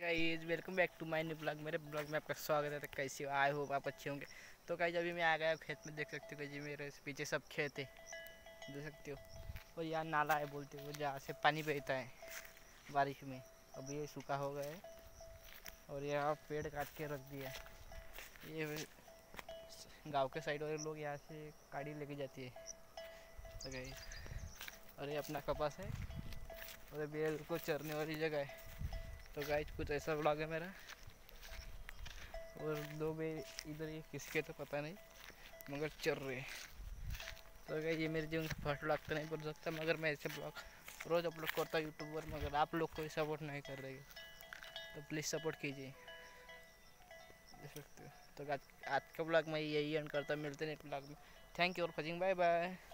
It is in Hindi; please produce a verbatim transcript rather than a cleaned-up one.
Guys welcome back to my new blog. मेरे ब्लॉग में आपका स्वागत है। तो कैसे हो? आई होप आप अच्छे होंगे। तो गाइस अभी मैं आ गया खेत में, देख सकते हो जी मेरे पीछे सब खेत है, देख सकते हो। और यहाँ नाला है बोलते हो, जहाँ से पानी बहता है बारिश में। अभी ये सूखा हो गया है और यहाँ पेड़ काट के रख दिया। ये गाँव के साइड वाले लोग यहाँ से गाड़ी लेके जाती है। तो गाइस और ये अपना कपास है और अभी ये को चरने वाली जगह है। तो गाइस कुछ ऐसा ब्लॉग है मेरा। और दो बे इधर ये किसके तो पता नहीं, मगर चल रहे। तो गाइस ये मेरे जीवन का फर्स्ट ब्लॉग तो नहीं बोल सकता, मगर मैं ऐसे ब्लॉग रोज़ अपलोड करता हूँ यूट्यूब पर। मगर आप लोग कोई सपोर्ट नहीं कर रहे तो प्लीज़ सपोर्ट कीजिए, देख सकते हो। तो आज आज का ब्लॉग मैं यही एंड करता, मिलते हैं ब्लॉग में। थैंक यू और वॉचिंग, बाय बाय।